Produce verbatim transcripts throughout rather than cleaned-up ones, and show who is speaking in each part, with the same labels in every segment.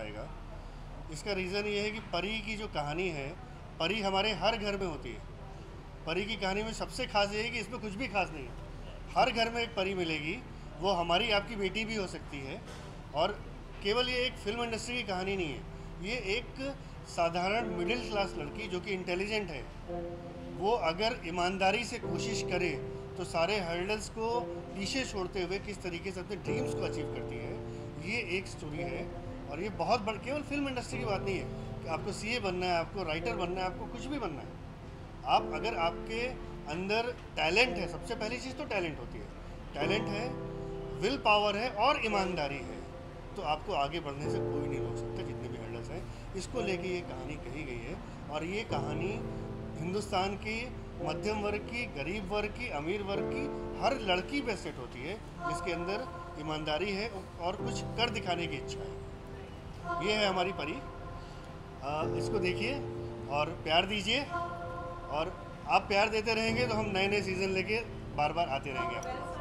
Speaker 1: पाएगा। इसका रीज़न ये है कि परी की जो कहानी है, परी हमारे हर घर में होती है। परी की कहानी में सबसे खास ये है कि इसमें कुछ भी खास नहीं है। हर घर में एक परी मिलेगी, वो हमारी आपकी बेटी भी हो सकती है। और केवल ये एक फिल्म इंडस्ट्री की कहानी नहीं है, ये एक साधारण मिडिल क्लास लड़की जो कि इंटेलिजेंट है, वो अगर ईमानदारी से कोशिश करे तो सारे हर्डल्स को पीछे छोड़ते हुए किस तरीके से अपने ड्रीम्स को अचीव करती है, ये एक स्टोरी है। और ये बहुत बड़ केवल फिल्म इंडस्ट्री की बात नहीं है कि आपको सीए बनना है, आपको राइटर बनना है, आपको कुछ भी बनना है। आप अगर आपके अंदर टैलेंट है, सबसे पहली चीज़ तो टैलेंट होती है, टैलेंट है, विल पावर है और ईमानदारी है, तो आपको आगे बढ़ने से कोई नहीं रोक सकता, जितने भी हर्डल्स हैं। इसको लेके ये कहानी कही गई है। और ये कहानी हिंदुस्तान की मध्यम वर्ग की, गरीब वर्ग की, अमीर वर्ग की हर लड़की पे सेट होती है, जिसके अंदर ईमानदारी है और कुछ कर दिखाने की इच्छा है। ये है हमारी परी। आ, इसको देखिए और प्यार दीजिए, और आप प्यार देते रहेंगे तो हम नए नए सीज़न लेके बार बार आते रहेंगे आपके पास।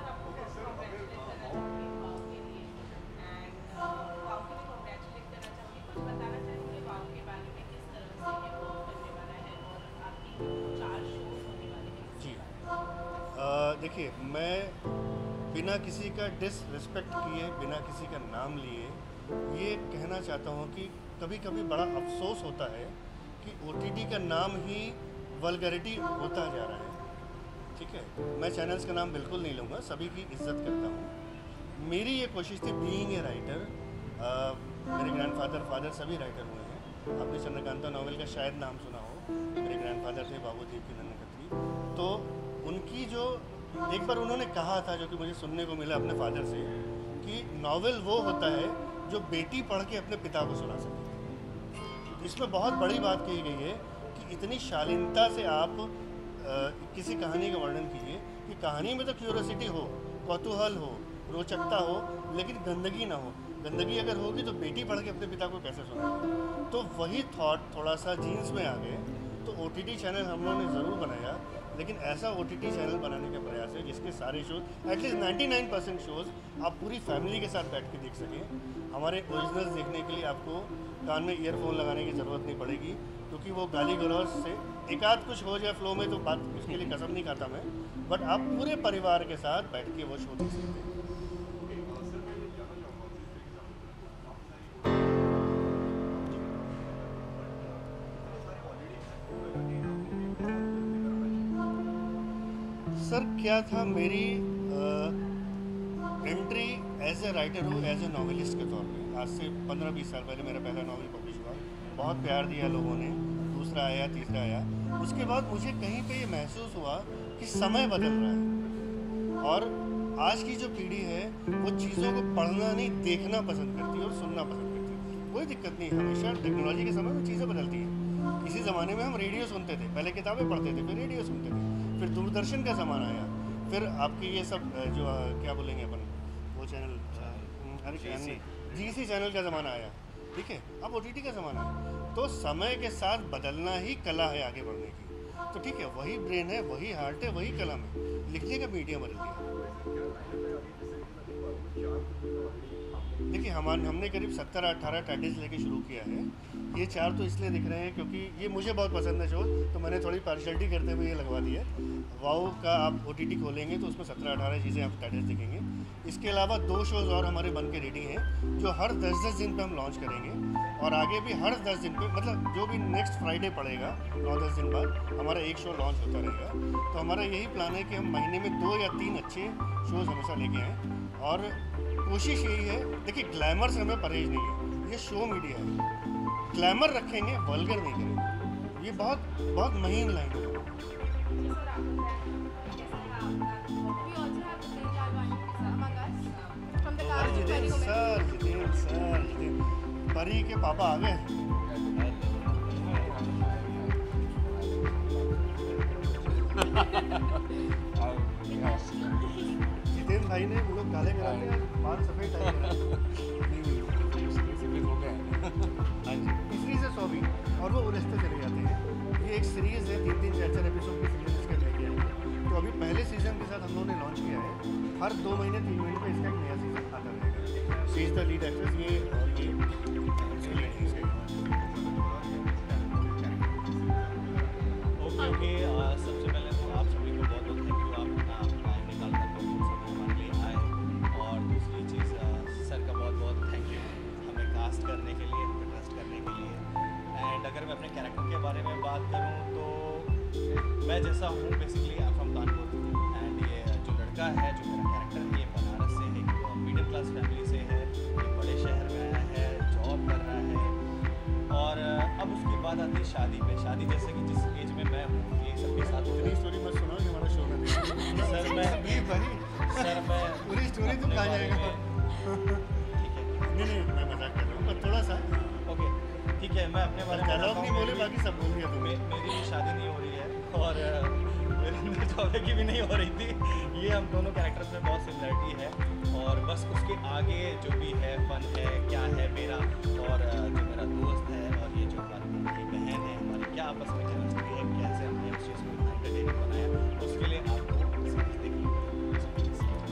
Speaker 1: देखिए, मैं बिना किसी का डिसरिस्पेक्ट किए, बिना किसी का नाम लिए ये कहना चाहता हूँ कि कभी कभी बड़ा अफसोस होता है कि ओटीटी का नाम ही वल्गैरिटी होता जा रहा है। ठीक है, मैं चैनल्स का नाम बिल्कुल नहीं लूँगा, सभी की इज्जत करता हूँ। मेरी ये कोशिश थी, बीइंग ए राइटर, मेरे ग्रैंडफादर फादर सभी राइटर हुए हैं। आपने चंद्रकांता नॉवेल का शायद नाम सुना हो, मेरे ग्रैंडफादर थे बाबूदीप की नन्नकथी। तो उनकी जो एक बार उन्होंने कहा था, जो कि मुझे सुनने को मिला अपने फादर से, कि नॉवेल वो होता है जो बेटी पढ़ के अपने पिता को सुना सके। इसमें बहुत बड़ी बात कही गई है कि इतनी शालीनता से आप आ, किसी कहानी का वर्णन कीजिए कि कहानी में तो क्यूरोसिटी हो, कौतूहल हो, रोचकता हो, लेकिन गंदगी ना हो। गंदगी अगर होगी तो बेटी पढ़ के अपने पिता को कैसे सुनाएगी? तो वही थॉट थोड़ा सा जीन्स में आ गए। तो ओटीटी चैनल हम लोगों ने ज़रूर बनाया, लेकिन ऐसा ओटीटी चैनल बनाने का प्रयास है जिसके सारे शोज, एटलीस्ट निन्यानवे परसेंट शोज़ आप पूरी फैमिली के साथ बैठ के देख सकें। हमारे ओरिजिनल्स देखने के लिए आपको कान में ईयरफोन लगाने की ज़रूरत नहीं पड़ेगी, क्योंकि वो गाली गलौज से एक आध कुछ हो जाए फ्लो में तो बात, उसके लिए कसम नहीं खाता मैं, बट आप पूरे परिवार के साथ बैठ के वो शो देख सकते हैं। सर क्या था, मेरी एंट्री एज ए राइटर हूँ, एज ए नॉवेलिस्ट के तौर पे। आज से पंद्रह बीस साल पहले मेरा पहला नॉवल पब्लिश हुआ, बहुत प्यार दिया लोगों ने, दूसरा आया, तीसरा आया। उसके बाद मुझे कहीं पे ये महसूस हुआ कि समय बदल रहा है, और आज की जो पीढ़ी है वो चीज़ों को पढ़ना नहीं, देखना पसंद करती है और सुनना पसंद करती है। कोई दिक्कत नहीं, हमेशा टेक्नोलॉजी के समय में चीज़ें बदलती हैं। किसी ज़माने में हम रेडियो सुनते थे, पहले किताबें पढ़ते थे, फिर रेडियो सुनते थे, फिर दूरदर्शन का ज़माना आया, फिर आपके ये सब जो क्या बोलेंगे अपन, वो चैनल, अरे जीसी चैनल का ज़माना आया। ठीक है, अब ओटीटी का ज़माना है। तो समय के साथ बदलना ही कला है आगे बढ़ने की। तो ठीक है, वही ब्रेन है, वही हार्ट है, वही कलम है, लिखने का मीडियम बदल गया। देखिए, हम हमने करीब सत्तर अट्ठारह टाइटल्स लेके शुरू किया है। ये चार तो इसलिए दिख रहे हैं क्योंकि ये मुझे बहुत पसंद है शो, तो मैंने थोड़ी पार्शलिटी करते हुए ये लगवा दी है। वाओ का आप ओटीटी खोलेंगे तो उसमें सत्रह अठारह चीज़ें आप टाइटल्स दिखेंगे। इसके अलावा दो शोज़ और हमारे बन के रेडी हैं, जो हर दस दस दिन पे हम लॉन्च करेंगे, और आगे भी हर दस दिन पे, मतलब जो भी नेक्स्ट फ्राइडे पड़ेगा नौ दस दिन बाद हमारा एक शो लॉन्च होता रहेगा। तो हमारा यही प्लान है कि हम महीने में दो या तीन अच्छे शोज़ हमेशा लेके आएँ, और कोशिश यही है। देखिए, ग्लैमर से हमें परहेज नहीं है, ये शो मीडिया है, ग्लैमर रखेंगे, वल्गर नहीं करेंगे। ये बहुत बहुत महीन लाइन है। जितेंद्र सर, जितेंद्र सर, जितेंद्र परी के पापा आ गए। जितेंद्र भाई ने वो लोग काले करा के बाल सफेद टाइप तीसरी से सौ भी, और वो उलझते चले जाते हैं। ये एक सीरीज़ है, तीन तीन चार चार एपिसोड की सीरीज इसके लेके आए। तो अभी पहले सीजन के साथ हम लोगों ने लॉन्च किया है, हर दो महीने तीन महीने पे इसका एक नया सीजन आता रहेगा। She is the lead actress, ये और ये
Speaker 2: अगर मैं अपने कैरेक्टर के बारे में बात करूँ तो मैं जैसा हूँ basically I am from Kanpur and ये जो लड़का है जो मेरा कैरेक्टर है ये बनारस से है, एक मिडिल क्लास फैमिली से है, एक बड़े शहर में आया है, जॉब कर रहा है और अब उसकी बात आती है शादी पे। शादी जैसे कि जिस एज में मैं हूँ ये सबके साथ हो
Speaker 1: पूरी स्टोरी मत सुनाओ कि हमारा शो ना देखे।
Speaker 2: सर मैं
Speaker 1: भी भाई
Speaker 2: सर मैं
Speaker 1: पूरी स्टोरी तुम कहाँ जाएगा?
Speaker 2: ठीक है
Speaker 1: नहीं नहीं मैं मजाक कर रहा हूँ पर थोड़ा सा
Speaker 2: ओके ठीक है मैं अपने बारे में
Speaker 1: डायलॉग
Speaker 2: बताता
Speaker 1: नहीं
Speaker 2: हूँ।
Speaker 1: बोले
Speaker 2: मेरी-
Speaker 1: बाकी सब बोल दिया
Speaker 2: मे,
Speaker 1: तुम्हें।
Speaker 2: मेरी भी शादी नहीं हो रही है और वीरेंद्र चौबे की भी नहीं हो रही थी। ये हम दोनों कैरेक्टर्स में बहुत सिमिलरिटी है और बस उसके आगे जो भी है फन है क्या है मेरा और जो मेरा दोस्त है और ये जो हमारी बहन है हमारी क्या आपस में केमिस्ट्री है, कैसे हमने उस चीज़ को इतना एंटरटेनिंग बनाया, उसके लिए आपको सीरीज देखनी पड़ेगी।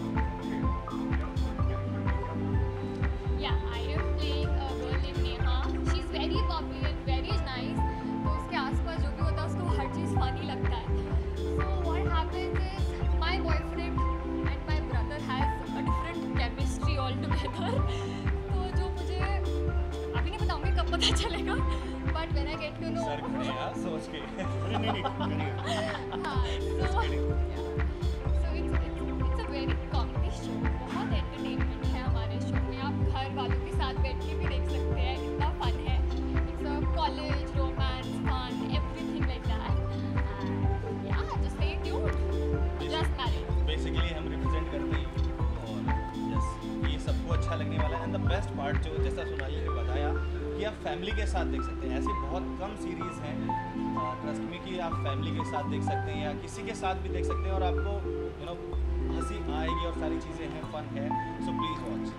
Speaker 3: Yeah, I am playing a girl named Neha. She's very bubbly and very nice. तो उसके आसपास जो भी होता है उसको हर चीज़ funny लगता है. So what happens is my boyfriend and my brother has a different chemistry altogether. तो जो मुझे अभी नहीं बताऊंगी कब पता चलेगा. But when I get to know.
Speaker 2: Sir खड़े हैं सोच के।
Speaker 1: अरे नहीं नहीं करिए।
Speaker 3: हाँ, so yeah. So it's it's it's a very comedy show. बहुत entertainment है हमारे शो में. आप घर वालों के साथ बैठ के भी देख सकते हैं. इतना fun है. It's a college romance fun everything like that. And yeah, just stay tuned. Just married.
Speaker 2: Basically हम रिप्रेजेंट करते हैं और यस ये सबको अच्छा लगने वाला है। एंड द बेस्ट पार्ट जो जैसा सोनाली ने बताया कि आप फैमिली के साथ देख सकते हैं। ऐसी बहुत कम सीरीज़ हैं ट्रस्ट में कि आप फैमिली के साथ देख सकते हैं या किसी के साथ भी देख सकते हैं और आपको यू नो हंसी आएगी और सारी चीज़ें हैं, फन है। So please watch.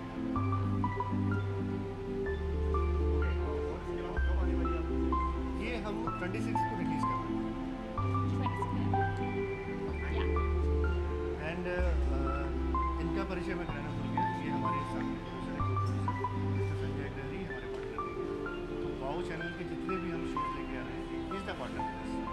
Speaker 1: ये हम छब्बीस को रिलीज कर रहे
Speaker 3: Yeah.
Speaker 1: हैं एंड इनका परिचय मैं कराना भूल गया। ये हमारे सामने प्रोड्यूसर है मिस्टर संजय डहरी, हमारे पार्टनर हैं। तो वाओ चैनल के जितने भी हम शोज लेके आ रहे हैं इज द पार्टनर।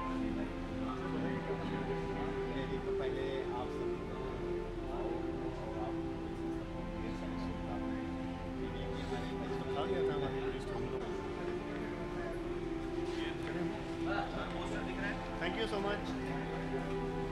Speaker 2: तो पहले आप सब आओ और आप ये सारी शुभकामनाएं।
Speaker 1: आ गया था हमारे लिस्ट हम लोग।
Speaker 2: पोस्टर दिख रहा है।
Speaker 1: Thank you so much.